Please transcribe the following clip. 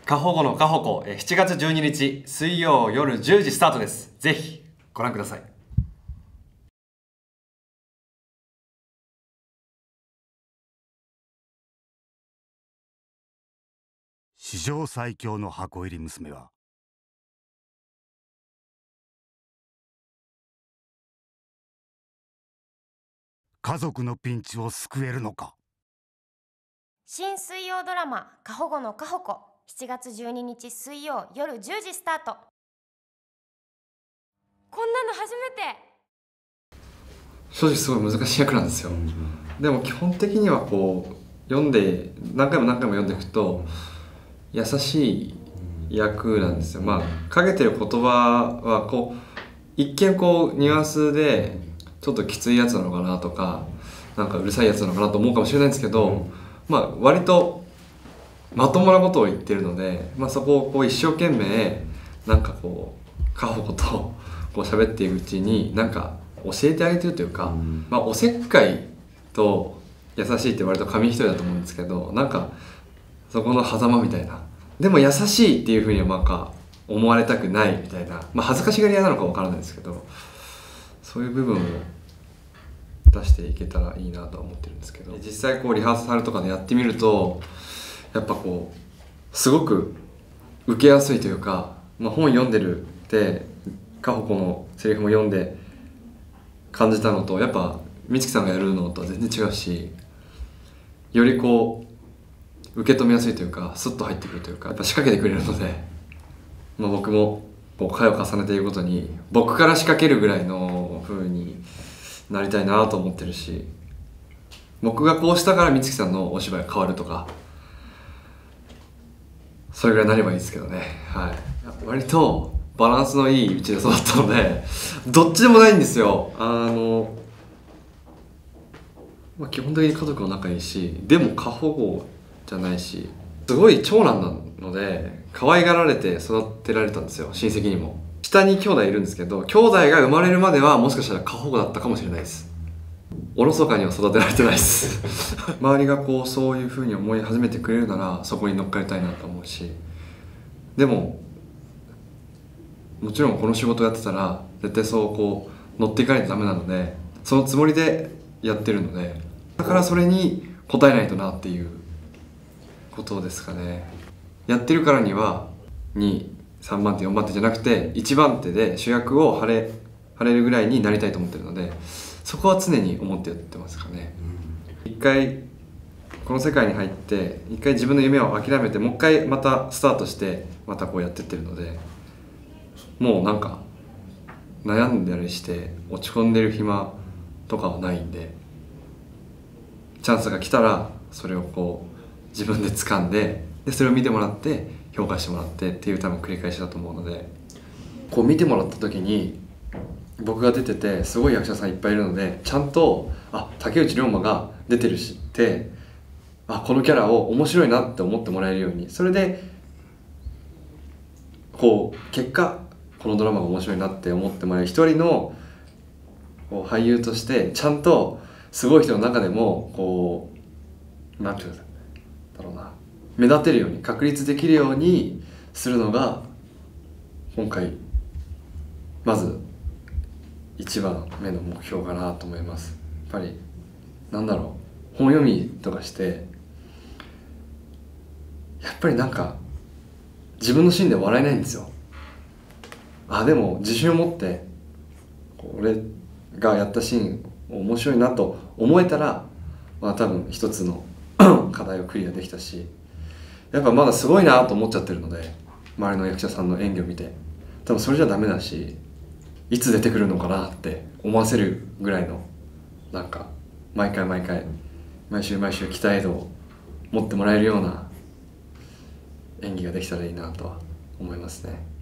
過保護の過保護、7月12日水曜夜10時スタートです。ぜひご覧ください。 史上最強の箱入り娘は家族のピンチを救えるのか。 新水曜ドラマ過保護の過保護、7月12日水曜夜10時スタート。こんなの初めて。 正直すごい難しい役なんですよ。でも基本的にはこう読んで何回も読んでいくと優しい役なんですよ。まあかけてる言葉はこう一見こうニュアンスでちょっときついやつなのかなとか、なんかうるさいやつなのかなと思うかもしれないんですけど、まあ割とまともなことを言ってるので、まあ、そこをこう一生懸命なんかこう過保護とこう喋っていくうちになんか教えてあげてるというか、まあおせっかいと優しいって割と紙一重だと思うんですけど、なんかそこの狭間みたいな、でも優しいっていうふうにはなんか思われたくないみたいな、まあ恥ずかしがり屋なのかわからないですけど、そういう部分を出していけたらいいなとは思ってるんですけど、実際こうリハーサルとかでやってみるとやっぱこうすごく受けやすいというか、まあ、本読んでるってカホコのセリフも読んで感じたのと、やっぱ美月さんがやるのとは全然違うし、よりこう受け止めやすいというかスッと入ってくるというか、やっぱ仕掛けてくれるので、まあ、僕もこう回を重ねていくごとに僕から仕掛けるぐらいの風になりたいなと思ってるし、僕がこうしたから美月さんのお芝居が変わるとか、それぐらいになればいいですけどね。はい、割とバランスのいいうちで育ったのでどっちでもないんですよ。まあ、基本的に家族も仲いいし、でも過保護じゃないし、すごい長男なので可愛がられて育てられたんですよ、親戚にも。下に兄弟いるんですけど、兄弟が生まれるまではもしかしたら過保護だったかもしれないです。おろそかには育てられてないです周りがこうそういう風に思い始めてくれるならそこに乗っかりたいなと思うし、でももちろんこの仕事やってたら絶対そうこう乗っていかないとダメなので、そのつもりでやってるので、だからそれに応えないとなっていうことですかね。やってるからには2、3番手4番手じゃなくて1番手で主役を張れるぐらいになりたいと思ってるので、そこは常に思ってやってますかね。一回この世界に入って一回自分の夢を諦めてもう一回またスタートしてまたこうやってってるので、もうなんか悩んだりして落ち込んでる暇とかはないんで、チャンスが来たらそれをこう自分で掴んで、それを見てもらって評価してもらってっていう多分繰り返しだと思うので、こう見てもらった時に僕が出ててすごい役者さんいっぱいいるので、ちゃんと竹内涼真が出てるしって、このキャラを面白いなって思ってもらえるように、それでこう結果このドラマが面白いなって思ってもらえる一人のこう俳優として、ちゃんとすごい人の中でもこうなんていうんだろうな、目立てるように確立できるようにするのが今回まず一番目の目標かなと思います。やっぱりなんだろう、本読みとかしてやっぱりなんか自分のシーンで笑えないんですよ。でも自信を持って俺がやったシーン面白いなと思えたら、多分一つの課題をクリアできたし、やっぱまだすごいなと思っちゃってるので、周りの役者さんの演技を見て多分それじゃダメだし、いつ出てくるのかなって思わせるぐらいの、なんか毎回毎週期待度を持ってもらえるような演技ができたらいいなとは思いますね。